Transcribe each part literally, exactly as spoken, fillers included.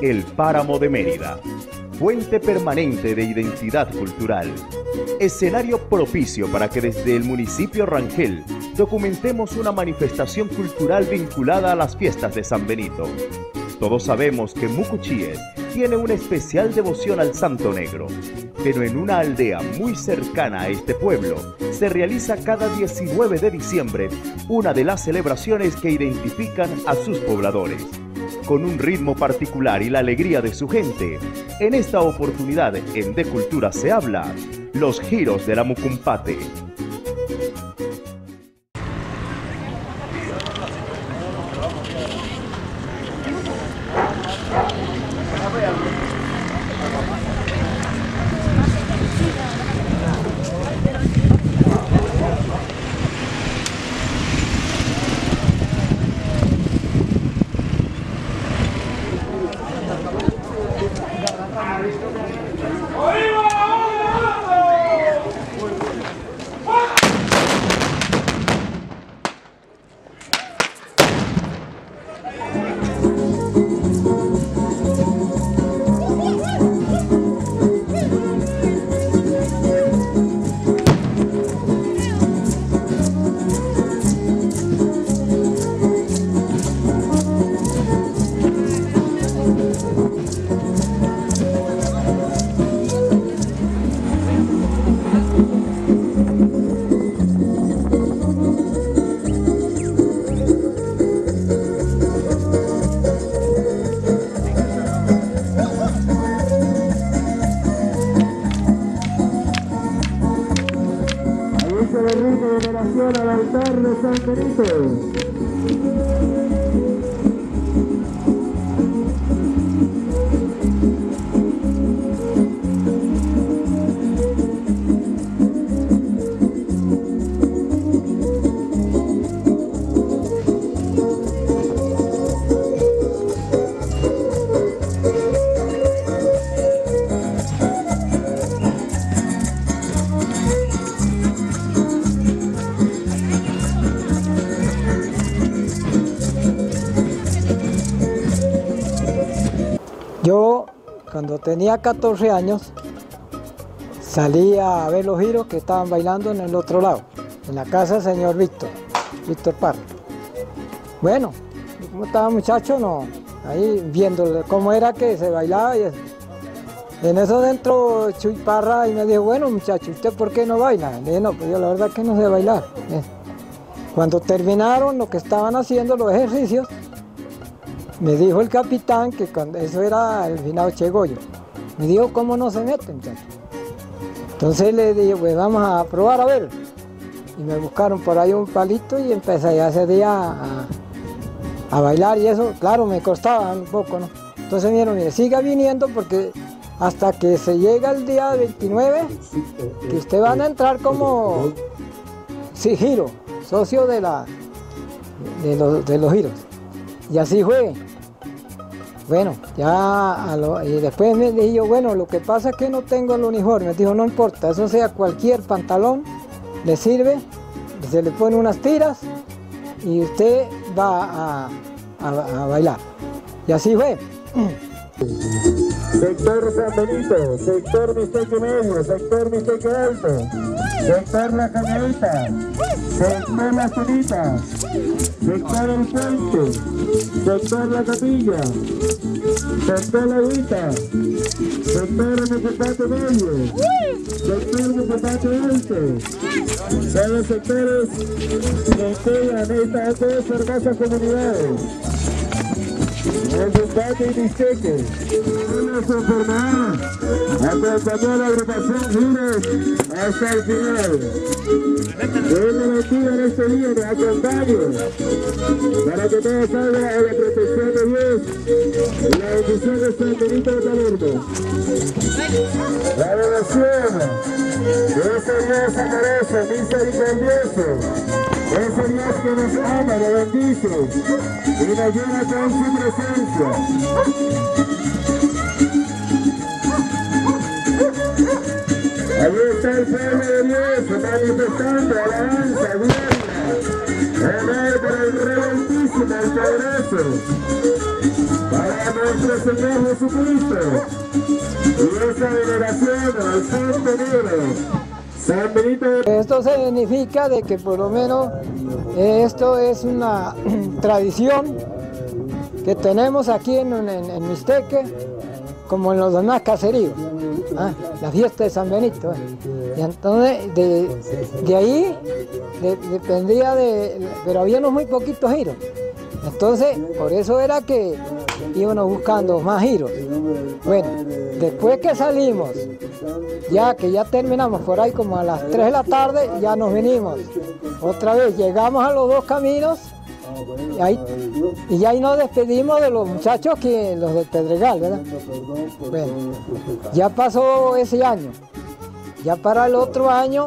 El Páramo de Mérida, fuente permanente de identidad cultural. Escenario propicio para que desde el municipio Rangel documentemos una manifestación cultural vinculada a las fiestas de San Benito. Todos sabemos que Mucuchíes tiene una especial devoción al Santo Negro, pero en una aldea muy cercana a este pueblo se realiza cada diecinueve de diciembre una de las celebraciones que identifican a sus pobladores. Con un ritmo particular y la alegría de su gente, en esta oportunidad en De Cultura se habla, los giros de la Mucumpate. Al altar de San Benito. Yo, cuando tenía catorce años, salí a ver los giros que estaban bailando en el otro lado, en la casa del señor Víctor, Víctor Parra. Bueno, como estaba muchacho, no, ahí viendo cómo era que se bailaba y eso. En eso dentro Chuy Parra y me dijo, bueno muchacho, ¿usted por qué no baila? Le dije, no, pues yo la verdad que no sé bailar. Cuando terminaron lo que estaban haciendo, los ejercicios, me dijo el capitán que cuando eso era el finado Che Goyo. Me dijo, ¿cómo no se meten, muchachos? Entonces le dije, pues vamos a probar a ver. Y me buscaron por ahí un palito y empecé ya ese día a, a bailar y eso, claro, me costaba un poco, ¿no? Entonces me dijeron, mire, siga viniendo porque hasta que se llega el día veintinueve, que usted van a entrar como sí, giro, socio de, la, de, los, de los giros. Y así fue. Bueno, ya a lo, y después me dije yo, bueno, lo que pasa es que no tengo el uniforme. Me dijo, no importa, eso sea cualquier pantalón, le sirve, se le pone unas tiras y usted va a, a, a bailar. Y así fue. Sector San Benito, sector Mixteque Medio, sector Mixteque Alto, sector La Cañadita, sector La Zunita, sector El Puente, sector La Capilla, sector La Agüita, sector Mucumpate Medio, sector Mucumpate Alto. Son los sectores que integran estas dos hermosas comunidades. Mucumpate y Mixteque. Una enfermedad acompañó a la agrupación Giros hasta el final. Que Él me bendiga en este día, nos acompañe para que todo salga a la protección de Dios y la bendición de San Benito de Palermo. La devoción de ese Dios amoroso, misericordioso, ese Dios que nos ama, nos bendice y nos llena con su presencia. Allí está el pueblo de Dios manifestando alabanza, gloria, honor para el Rey Altísimo, el Poderoso, para nuestro Señor Jesucristo y esa veneración al Santo Negro, San Benito de... Esto significa de que por lo menos esto es una tradición que tenemos aquí en, en, en Mixteque, como en los demás caseríos, ¿ah? La fiesta de San Benito. ¿eh? Y entonces de, de ahí de, dependía de, pero había unos muy poquitos giros. Entonces, por eso era que íbamos buscando más giros. Bueno, después que salimos, ya que ya terminamos por ahí como a las tres de la tarde, ya nos venimos. Otra vez llegamos a los dos caminos y, ahí, y ya ahí nos despedimos de los muchachos, que los del Pedregal, ¿verdad? Bueno, ya pasó ese año. Ya para el otro año,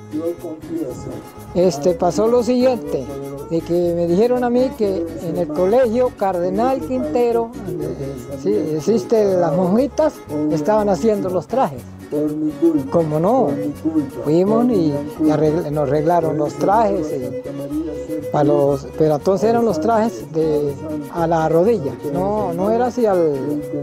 este, pasó lo siguiente, de que me dijeron a mí que en el colegio Cardenal Quintero, donde sí, existen las monjitas, estaban haciendo los trajes. Como no, fuimos y, y arregl nos arreglaron los trajes, y para los, pero entonces eran los trajes de, a la rodilla, no, no era así al...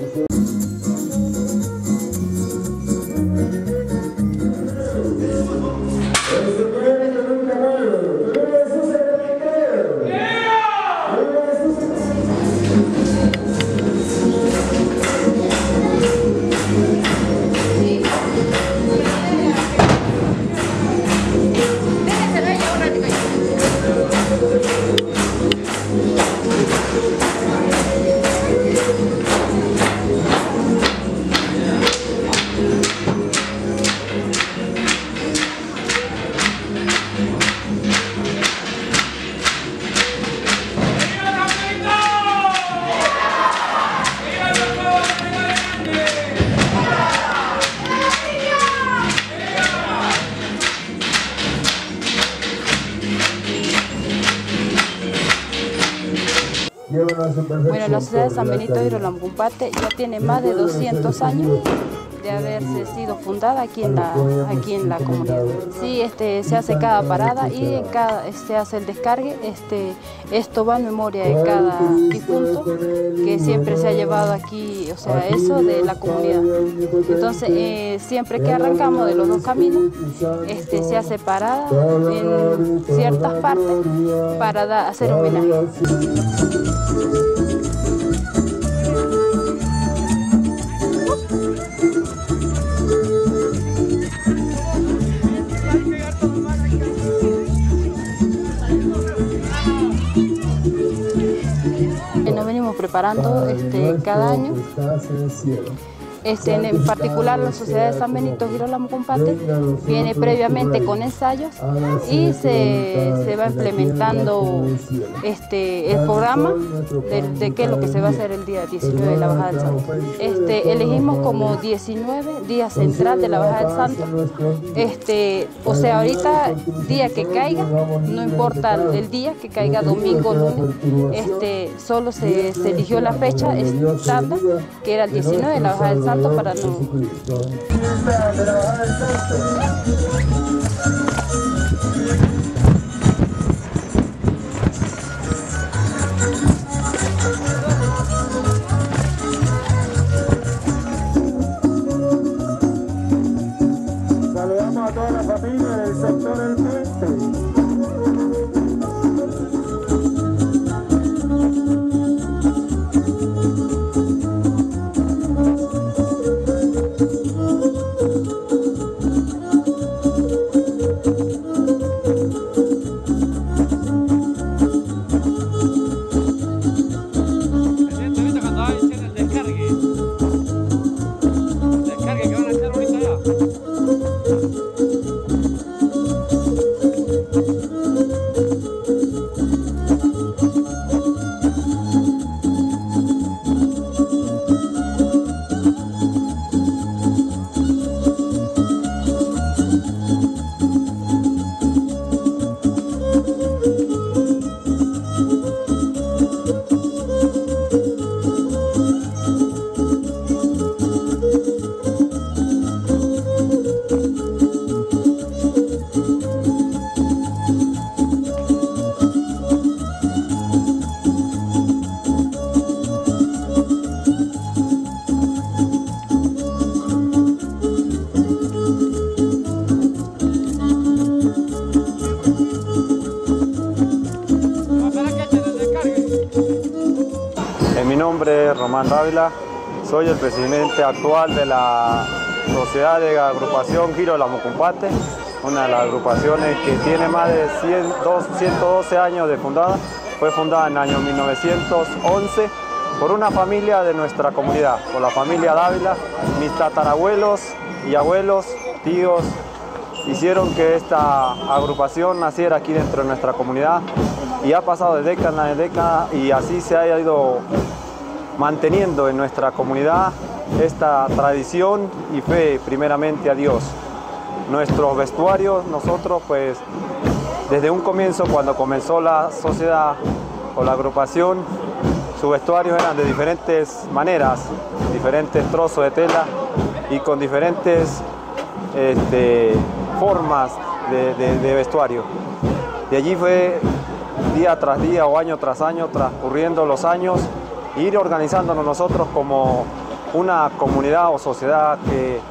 Bueno, la Sociedad de San Benito Hidrolambumpate ya tiene más de doscientos años de haberse sido fundada aquí en la, aquí en la comunidad. Sí, este, se hace cada parada y en cada, se hace el descargue. Este, esto va en memoria de cada difunto que siempre se ha llevado aquí, o sea, eso de la comunidad. Entonces, eh, siempre que arrancamos de los dos caminos, este, se hace parada en ciertas partes para da, hacer homenaje. Nos venimos preparando este, cada año. Este, en particular la Sociedad de San Benito Hidrolambumpate viene previamente con ensayos y se, se va implementando este, el programa de, de qué es lo que se va a hacer el día diecinueve de la Bajada del Santo. Este, elegimos como diecinueve día central de la Bajada del Santo. Este, o sea, ahorita día que caiga, no importa el día que caiga, domingo, lunes, este, solo se, se eligió la fecha estándar, que era el diecinueve de la Bajada del Santo. Santo para no... Saludamos a toda la familia del sector del Puente. Germán Dávila, soy el presidente actual de la Sociedad de Agrupación Giro La Mucumpate, una de las agrupaciones que tiene más de ciento doce años de fundada. Fue fundada en el año mil novecientos once por una familia de nuestra comunidad, por la familia Dávila. Mis tatarabuelos y abuelos, tíos, hicieron que esta agrupación naciera aquí dentro de nuestra comunidad y ha pasado de década en década y así se ha ido manteniendo en nuestra comunidad esta tradición y fe primeramente a Dios. Nuestros vestuarios, nosotros pues desde un comienzo, cuando comenzó la sociedad o la agrupación, sus vestuarios eran de diferentes maneras, diferentes trozos de tela y con diferentes este, formas de, de, de vestuario. De allí fue día tras día o año tras año, transcurriendo los años, ir organizándonos nosotros como una comunidad o sociedad que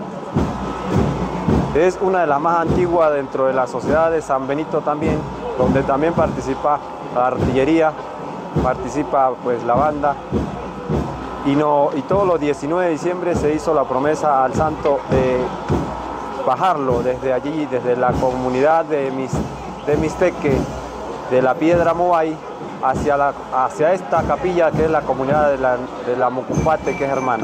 es una de las más antiguas dentro de la sociedad de San Benito también, donde también participa la artillería, participa pues la banda. Y, no, y todos los diecinueve de diciembre se hizo la promesa al santo de bajarlo desde allí, desde la comunidad de, Mis, de Mixteque, de la Piedra Moay, hacia, la, hacia esta capilla que es la comunidad de la, de la Mucumpate, que es hermana.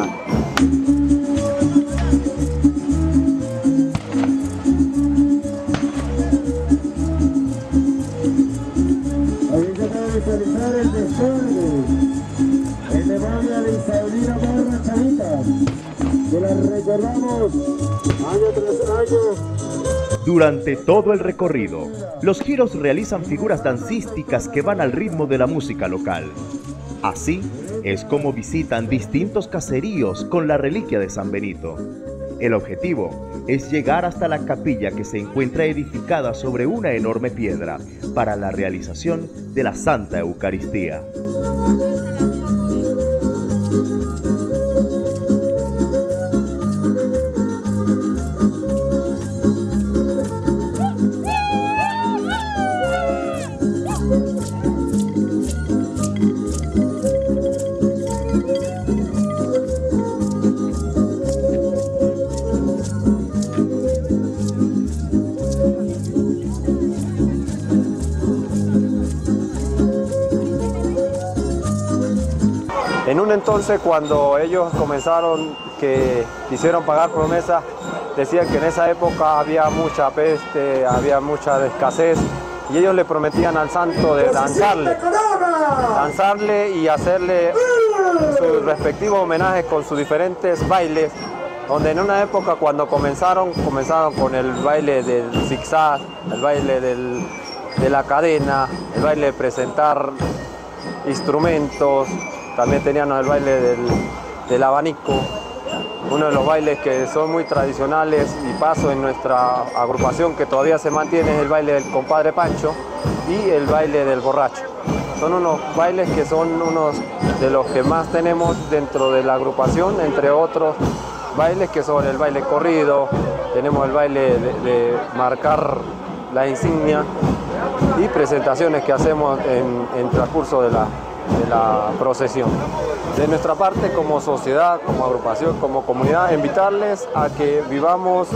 Visualizar el desorden en memoria de Isaurina Morra Chavita, que la recordamos año tras año. Durante todo el recorrido, los giros realizan figuras dancísticas que van al ritmo de la música local. Así es como visitan distintos caseríos con la reliquia de San Benito. El objetivo es llegar hasta la capilla que se encuentra edificada sobre una enorme piedra para la realización de la Santa Eucaristía. En un entonces, cuando ellos comenzaron, que quisieron pagar promesas, decían que en esa época había mucha peste, había mucha escasez, y ellos le prometían al santo de danzarle, danzarle y hacerle sus respectivos homenajes con sus diferentes bailes, donde en una época cuando comenzaron, comenzaron con el baile del zigzag, el baile del, de la cadena, el baile de presentar instrumentos. También tenían el baile del, del abanico, uno de los bailes que son muy tradicionales y paso en nuestra agrupación que todavía se mantiene es el baile del compadre Pancho y el baile del borracho. Son unos bailes que son unos de los que más tenemos dentro de la agrupación, entre otros bailes que son el baile corrido, tenemos el baile de, de marcar la insignia y presentaciones que hacemos en, en transcurso de la de la procesión. De nuestra parte, como sociedad, como agrupación, como comunidad, invitarles a que vivamos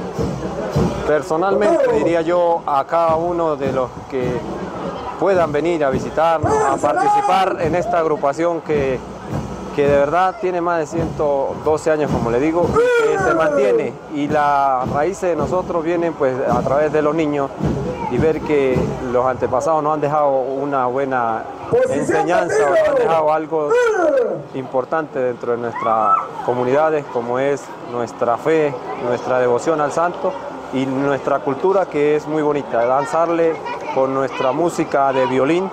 personalmente, diría yo, a cada uno de los que puedan venir a visitarnos, a participar en esta agrupación que, que de verdad tiene más de ciento doce años, como le digo, que se mantiene, y las raíces de nosotros vienen pues a través de los niños y ver que los antepasados nos han dejado una buena enseñanza, nos han dejado algo importante dentro de nuestras comunidades, como es nuestra fe, nuestra devoción al santo y nuestra cultura, que es muy bonita, danzarle con nuestra música de violín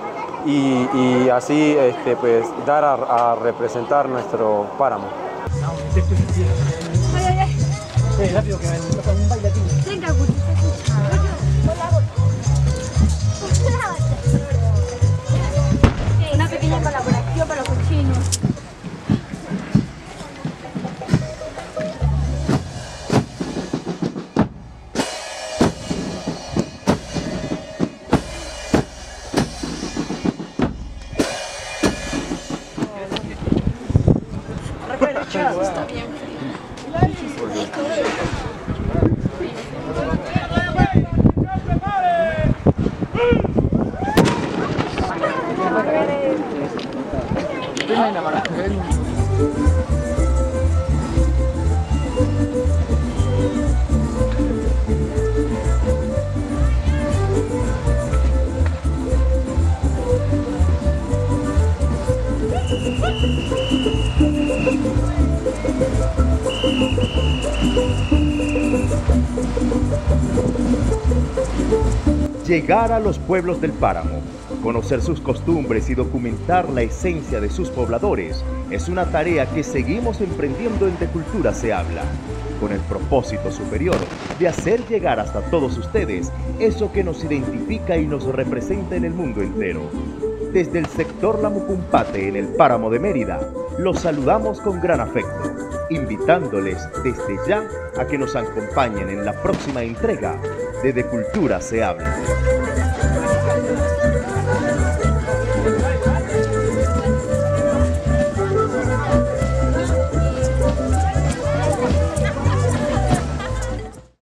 y, y así este, pues, dar a, a representar nuestro páramo. Una pequeña colaboración para los cochinos. Llegar a los pueblos del páramo, conocer sus costumbres y documentar la esencia de sus pobladores es una tarea que seguimos emprendiendo en De Cultura se habla, con el propósito superior de hacer llegar hasta todos ustedes eso que nos identifica y nos representa en el mundo entero. Desde el sector Lamucumpate en el páramo de Mérida, los saludamos con gran afecto, invitándoles desde ya a que nos acompañen en la próxima entrega de De Cultura se habla.